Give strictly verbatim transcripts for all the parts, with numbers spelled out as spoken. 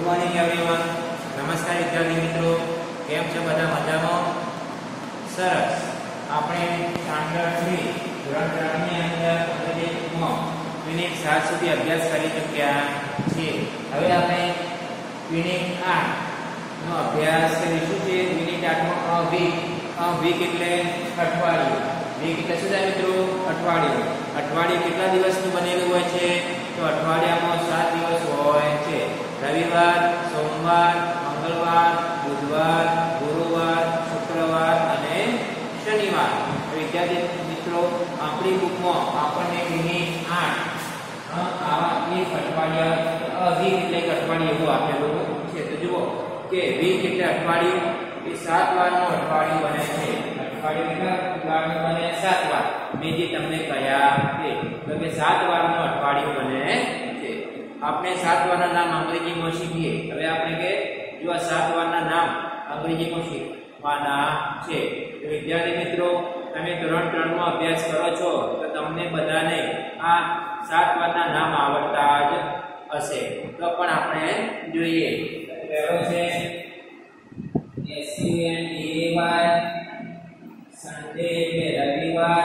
Good morning everyone. નમસ્કાર વિદ્યાર્થી મિત્રો, કેમ છો બધા? મજામાં? સરસ. આપણે સ્ટાન્ડર્ડ થ્રી ધોરણ ત્રણ ની અંદર અંગ્રેજીમાં યુનિટ સાત સુધી અભ્યાસ કરી ચૂક્યા છીએ. હવે આપણે યુનિટ આઠ નો અભ્યાસ કરીશું. છે યુનિટ આઠ માં અવીક. અવીક એટલે અઠવાડિયું. વીક એટલે શું થાય મિત્રો? અઠવાડિયું. અઠવાડિયું કેટલા દિવસનું બનેલું હોય છે? તો અઠવાડિયામાં સાત દિવસ હોય છે. રવિવાર, સોમવાર, મંગળવાર, બુધવાર, ગુરુવાર, શુક્રવાર અને શનિવાર. વિદ્યાર્થી મિત્રો, આપણી બુકમાં આપણને યુનિટ આઠ આવા એક અઠવાડિયા વીક એટલે એક અઠવાડિયું એવું આપેલું છે. તો જુઓ કે વીક એટલે અઠવાડિયું, એ સાત વારનું અઠવાડિયું બને છે. અઠવાડિયું કેટલા વારનું બને? સાત વાર. મેં જે તમને કહ્યા છે તો કે સાત વારનું અઠવાડિયું બને છે. આપણે સાત વારના નામ અંગ્રેજીમાં શીખીએ. હવે આપણે કે જો આ સાત વારના નામ અંગ્રેજીમાં શીખવાના છે. તો વિદ્યાર્થી મિત્રો, તમે ધોરણ ત્રણ માં અભ્યાસ કરો છો તો તમને બધાને આ સાત વારના નામ આવડતા જ હશે. તો પણ આપણે જોઈએ. પહેલો છે S U N D A Y, Sunday એટલે રવિવાર.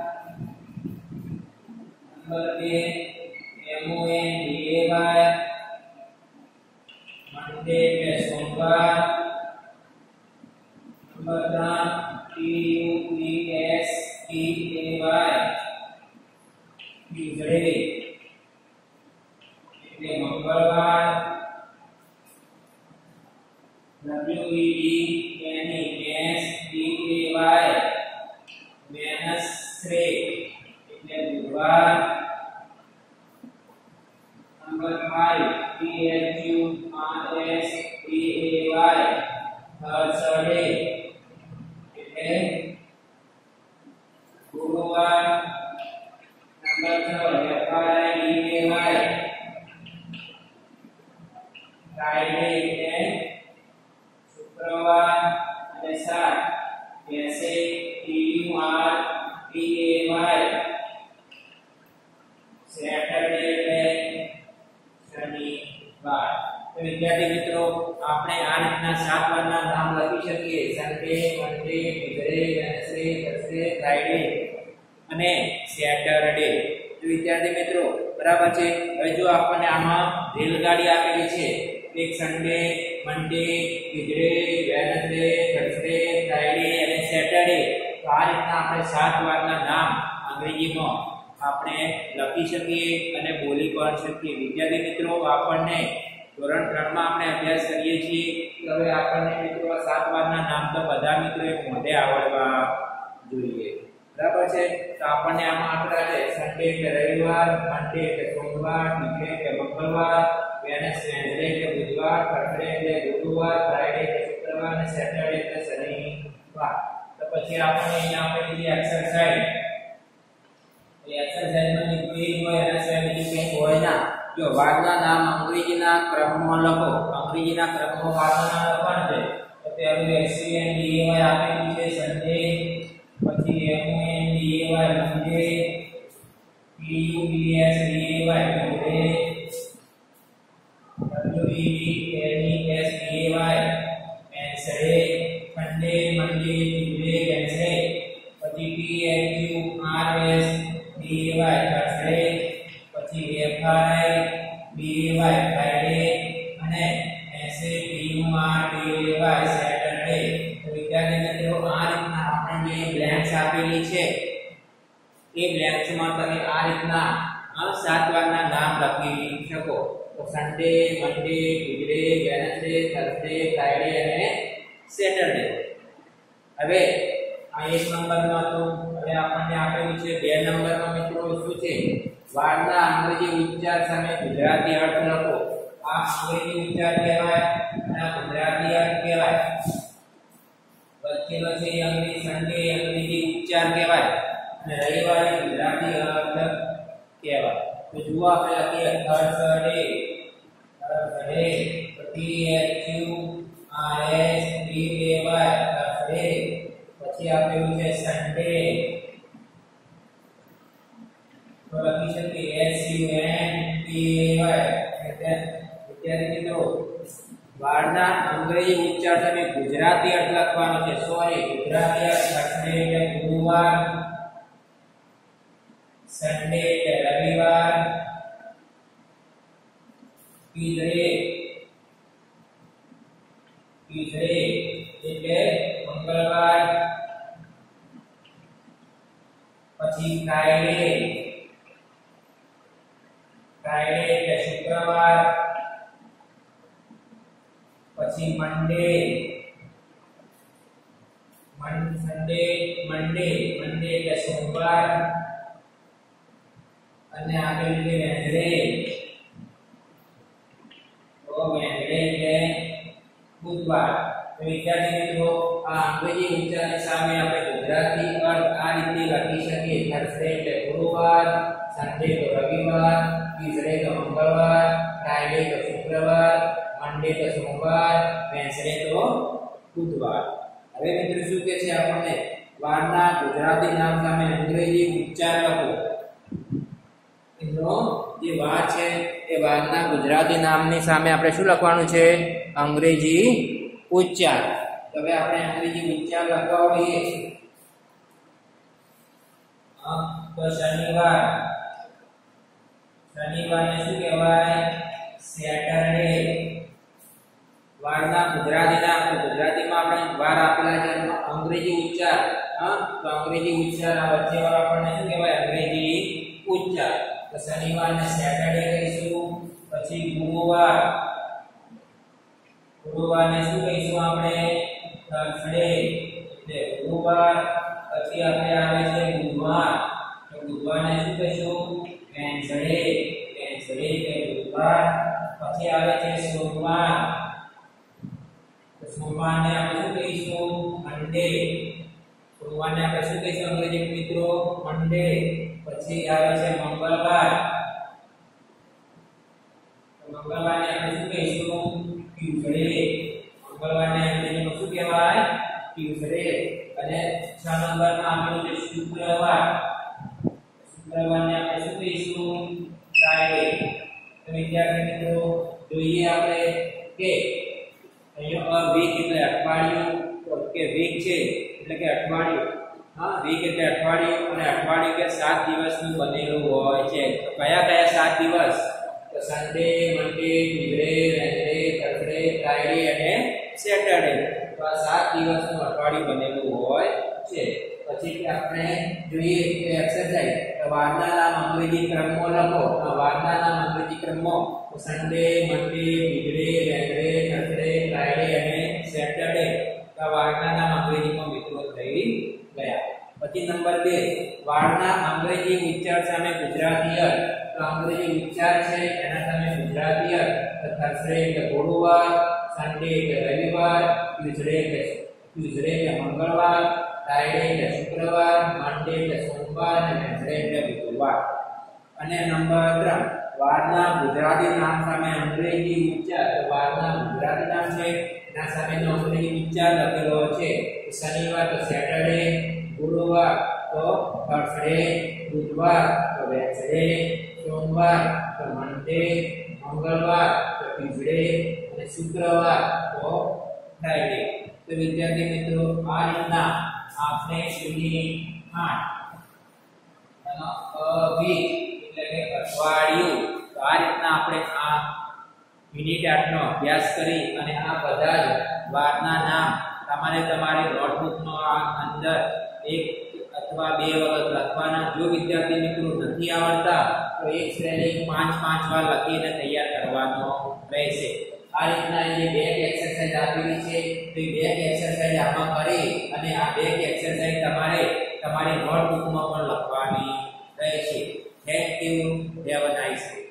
નંબર બે M O N D A Y, Monday એટલે સોમવાર. નંબર ત્રણ T U P S T A Y, Tuesday એટલે મંગળવાર. W E D N E S T A Y, Wednesday એટલે બુધવાર. નંબર પાંચ T H U R S T A Y, Thursday એટલે ગુરુવાર. નંબર છ F R I D A Y, Friday એટલે શુક્રવાર. અને સાત S A T U R T A Y, Saturday એટલે શનિવાર. તો વિદ્યાર્થી મિત્રો, આપણે આ રીતના સાત વારના નામ લખી શકીએ. Sunday, Monday, Tuesday, Wednesday, Thursday, Friday અને સેટરડે. તો વિદ્યાર્થી મિત્રો, બરાબર છે. હવે જો આપણને આમાં રેલગાડી આપેલી છે, એક Sunday, Monday, Tuesday, Wednesday, Thursday, Friday અને સેટરડે. તો આ રીતના આપણે સાત વારના નામ અંગ્રેજીમાં આપણે લખી શકીએ અને બોલી પણ શકીએ. વિદ્યાર્થી મિત્રો, આપણને ધોરણ ત્રણ માં આપણે અભ્યાસ કરીએ છીએ. હવે આપણને મિત્રો આ સાત વારના નામ તો બધા મિત્રોએ મોઢે આવડવા જોઈએ. બરાબર છે. તો આપણને આમાં આંકડા છે. સન્ડે એટલે રવિવાર, મંડે એટલે સોમવાર, ટ્યુઝડે એટલે મંગળવાર, વેનસડે એટલે બુધવાર, થર્સડે એટલે ગુરુવાર, ફ્રાઈડે એટલે શુક્રવાર અને સેટરડે એટલે શનિવાર. તો પછી આપણને અહીંયા આપેલી જે એક્સરસાઇઝ, એ એક્સરસાઇઝમાં નીકળી હોય એના સિવાય બીજું કંઈ હોય ના. જો વારના નામ અંગ્રેજીના ક્રમમાં લખો. અંગ્રેજીના ક્રમમાં વારના નામ લખવાના છે. તો પહેલું S U N D A Y આપેલું છે, સન્ડે. પછી M O N D A Y, Monday. T U P S D A Y, Tuesday. W E D N E S D A Y, Wednesday. Sunday, Monday, Tuesday, Wednesday. પછી T H U R S D A Y, Thursday. પછી F R I D A Y, Friday. અને S A T U R D A Y, Saturday. તો વિદ્યાર્થી મિત્રો, આ રીતના આપણે જે બ્લેન્ક્સ આપેલી છે એ બ્લેન્ક્સમાં તમે આ રીતના આ સાત વારના નામ લખી શકો. તો Sunday, Monday, Tuesday, Wednesday, Thursday, Friday અને સેટરડે. હવે આ એક નંબરમાં તો હવે આપણને આપેલું છે. બે નંબરમાં મિત્રો શું છે? વારના અંગ્રેજી ઉચ્ચાર સામે ગુજરાતી અર્થ લખો. આ અંગ્રેજી ઉચ્ચાર કહેવાય અને આ ગુજરાતી અર્થ કહેવાય. વચ્ચેનો છે અંગ્રેજી સન્ડે અંગ્રેજી ઉચ્ચાર કહેવાય અને રવિવાર ગુજરાતી અર્થ કહેવાય. તો જુઓ આપણે લખીએ Thursday. Thursday T H U R S D A Y, Thursday. પછી આપેલું છે સન્ડે. તો લખી શકીએ S U N T A Y. વિદ્યાર્થી મિત્રો, વારના અંગ્રેજી ઉચ્ચાર તમે ગુજરાતી અર્થ લખવાનો છે. સોરી, ગુજરાતી અર્થ થર્સડે એટલે ગુરુવાર, સન્ડે એટલે રવિવાર, ટ્યુઝડે ટ્યુઝડે એટલે મંગળવાર, પછી ફ્રાઈડે ફ્રાઈડે એટલે શુક્રવાર, પછી મંડે મંડે મંડે મંડે એટલે સોમવાર, અને આગળ છે વેનસડે. તો વેનસડે એટલે બુધવાર. તો વિદ્યાર્થી મિત્રો, આ અંગ્રેજી ઉચ્ચારની સામે આપણે ગુજરાતી અર્થ આ રીતે લખી શકીએ. થર્સડે એટલે ગુરુવાર, સન્ડે તો રવિવાર, ટ્યુઝડે તો મંગળવાર, ફ્રાઈડે તો શુક્રવાર, મંડે તો સોમવાર, વેનસડે તો બુધવાર. હવે મિત્રો શું કહે છે આપણને? વારના ગુજરાતી નામ સામે અંગ્રેજી ઉચ્ચાર લખો. એનો જે વાર છે એ વારના ગુજરાતી નામની સામે આપણે શું લખવાનું છે? અંગ્રેજી ઉચ્ચાર. તો હવે આપણે અંગ્રેજી ઉચ્ચાર લખાવીએ. તો શનિવાર શનિવારને શું કહેવાય? સેટરડે. વારના ગુજરાતી નામ, તો ગુજરાતીમાં આપણે વાર આપેલા છે, અંગ્રેજી ઉચ્ચાર. હા, તો અંગ્રેજી ઉચ્ચાર આ વચ્ચે વાર આપણને શું કહેવાય? અંગ્રેજી ઉચ્ચાર. તો શનિવારને સેટરડે કહીશું. પછી ગુરુવાર ગુરુવારને શું કહીશું આપણે? થર્સડે એટલે ગુરુવાર. પછી આપણે આવે છે બુધવાર, તો બુધવારને શું કહીશું? વેનસડે વેનસડે એટલે બુધવાર. પછી આવે છે સોમવાર, તો સોમવારને આપણે શું કહીશું? મંડે. સોમવારને આપણે શું કહીશું અંગ્રેજી મિત્રો? મંડે. પછી આવે છે મંગળવાર, તો મંગળવારને આપણે શું કહીશું? ટ્યુઝડે. મંગળવારને અંગ્રેજીમાં શું કહેવાય? ટ્યુઝડે. અને છ નંબરમાં આવેલું છે શુક્રવાર. શુક્રવારને આપણે શું કહીશું? ફ્રાઈડે. તો વિદ્યાર્થી મિત્રો, જોઈએ આપણે કે અહીંયા વીક એટલે અઠવાડિયું, કે વીક છે એટલે કે અઠવાડિયું. હા, વીક એટલે અઠવાડિયું, અને અઠવાડિયું કે સાત દિવસનું બનેલું હોય છે. તો કયા કયા સાત દિવસ? તો Sunday, Monday, Tuesday, Wednesday, Thursday, Friday અને સેટરડે. તો આ સાત દિવસનું અઠવાડિયું બનેલું હોય છે. પછી આપણે જોઈએ કે એક્સરસાઇઝ. તો વારના નામ અંગ્રેજી ક્રમમાં લખો. તો વારના નામ અંગ્રેજી ક્રમમાં તો Sunday, Monday, Tuesday, Wednesday, Thursday, Friday અને સેટરડે. તો વારના નામ અંગ્રેજીમાં મિત્રો થઈ ગયા. પછી નંબર બે, વારના અંગ્રેજી ઉચ્ચાર સામે ગુજરાતી અર્થ. તો અંગ્રેજી ઉચ્ચાર છે એના સામે ગુજરાતી અર્થ. તો થર્સડે એટલે ગુરુવાર, સન્ડે એટલે રવિવાર, ટ્યુઝડે એટલે ટ્યુઝડે એટલે મંગળવાર, ફ્રાઈડે એટલે શુક્રવાર, મંડે એટલે સોમવાર અને વેનસડે એટલે બુધવાર. અને નંબર ત્રણ, વારના ગુજરાતી નામ સામે અંગ્રેજી ઉચ્ચાર. તો વારના ગુજરાતી નામ છે એના સામેનો અંગ્રેજી ઉચ્ચાર લખેલો છે. શનિવાર તો સેટરડે, ગુરુવાર તો થર્સડે, બુધવાર તો વેનસડે, સોમવાર તો મંડે, મંગળવાર તો ટ્યુઝડે અને શુક્રવાર તો ફ્રાઈડે. તો વિદ્યાર્થી મિત્રો, આ રીતના આપણે યુનિટ આઠ અને વીક એટલે કે અઠવાડિયું, તો આ રીતના આપણે આ યુનિટ આઠ નો અભ્યાસ કરી અને આ બધા જ વારના નામ તમારે તમારી નોટબુકમાં અંદર એક અથવા બે વખત લખવાના. જો વિદ્યાર્થી મિત્રો નથી આવડતા તો એક સ્પેલિંગ પાંચ પાંચ વાર લખીને તૈયાર કરવાનો રહેશે. આ રીતના જે બેક એક્સરસાઇઝ આપેલી છે તો એ બેક એક્સરસાઇઝ આમાં કરી અને આ બેક એક્સરસાઇઝ તમારે તમારી નોટબુકમાં પણ લખવાની રહેશે. Thank you. Have a nice day.